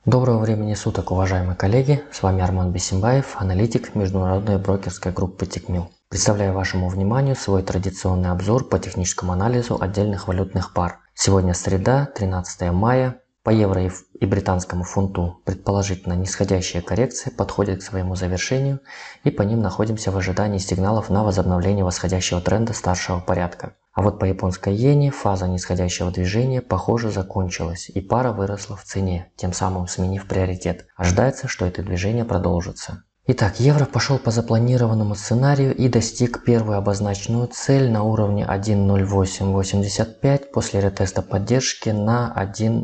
Доброго времени суток, уважаемые коллеги! С вами Арман Бисимбаев, аналитик международной брокерской группы Тикмил. Представляю вашему вниманию свой традиционный обзор по техническому анализу отдельных валютных пар. Сегодня среда, 13 мая. По евро и британскому фунту предположительно нисходящие коррекции подходят к своему завершению, и по ним находимся в ожидании сигналов на возобновление восходящего тренда старшего порядка. А вот по японской иене фаза нисходящего движения, похоже, закончилась, и пара выросла в цене, тем самым сменив приоритет. Ожидается, что это движение продолжится. Итак, евро пошел по запланированному сценарию и достиг первую обозначенную цель на уровне 1.0885 после ретеста поддержки на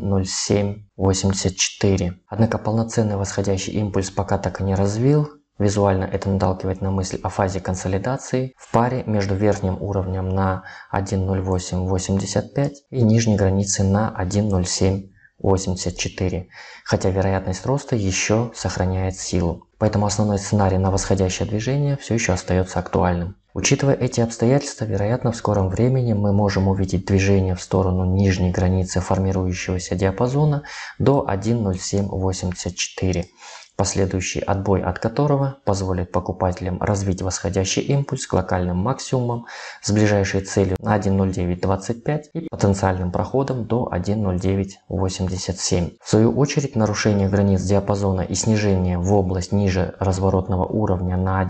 1.0784. Однако полноценный восходящий импульс пока так и не развил. Визуально это наталкивает на мысль о фазе консолидации в паре между верхним уровнем на 1.0885 и нижней границей на 1.0784, хотя вероятность роста еще сохраняет силу. Поэтому основной сценарий на восходящее движение все еще остается актуальным. Учитывая эти обстоятельства, вероятно, в скором времени мы можем увидеть движение в сторону нижней границы формирующегося диапазона до 1.0784. Последующий отбой от которого позволит покупателям развить восходящий импульс к локальным максимумам с ближайшей целью на 1.0925 и потенциальным проходом до 1.0987. В свою очередь, нарушение границ диапазона и снижение в область ниже разворотного уровня на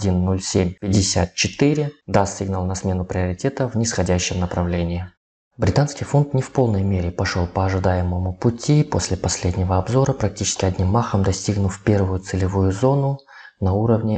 1.0754 даст сигнал на смену приоритета в нисходящем направлении. Британский фунт не в полной мере пошел по ожидаемому пути после последнего обзора, практически одним махом достигнув первую целевую зону на уровне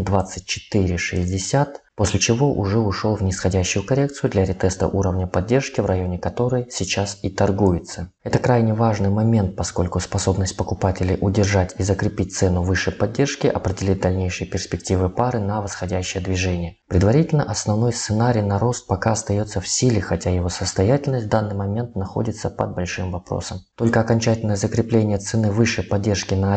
1.2460, после чего уже ушел в нисходящую коррекцию для ретеста уровня поддержки, в районе которой сейчас и торгуется. Это крайне важный момент, поскольку способность покупателей удержать и закрепить цену выше поддержки определит дальнейшие перспективы пары на восходящее движение. Предварительно основной сценарий на рост пока остается в силе, хотя его состоятельность в данный момент находится под большим вопросом. Только окончательное закрепление цены выше поддержки на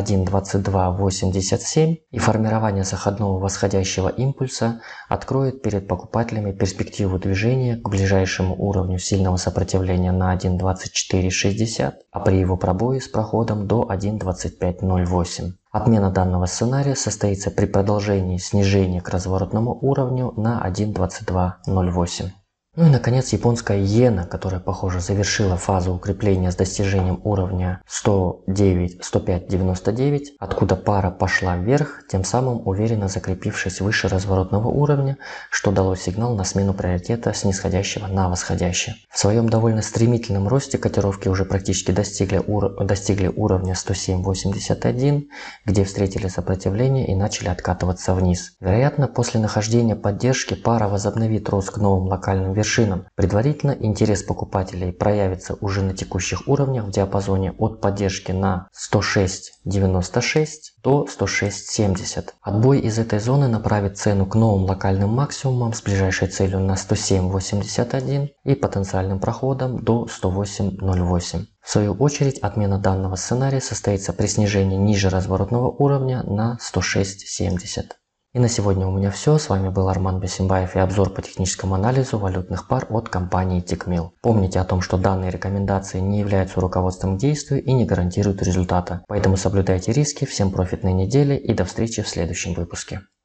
1.2287 и формирование заходного восходящего импульса откроет перед покупателями перспективу движения к ближайшему уровню сильного сопротивления на 1.2460, а при его пробое с проходом до 1.2508. Отмена данного сценария состоится при продолжении снижения к разворотному уровню на 1.2208. Ну и наконец японская иена, которая, похоже, завершила фазу укрепления с достижением уровня 105.99, откуда пара пошла вверх, тем самым уверенно закрепившись выше разворотного уровня, что дало сигнал на смену приоритета с нисходящего на восходящее. В своем довольно стремительном росте котировки уже практически достигли уровня 107.81, где встретили сопротивление и начали откатываться вниз. Вероятно, после нахождения поддержки пара возобновит рост к новым локальным вершинам. Предварительно интерес покупателей проявится уже на текущих уровнях в диапазоне от поддержки на 106.96 до 106.70. Отбой из этой зоны направит цену к новым локальным максимумам с ближайшей целью на 107.81 и потенциальным проходом до 108.08. В свою очередь, отмена данного сценария состоится при снижении ниже разворотного уровня на 106.70. И на сегодня у меня все. С вами был Арман Бисимбаев и обзор по техническому анализу валютных пар от компании Тикмил. Помните о том, что данные рекомендации не являются руководством к действию и не гарантируют результата. Поэтому соблюдайте риски. Всем профитной недели и до встречи в следующем выпуске.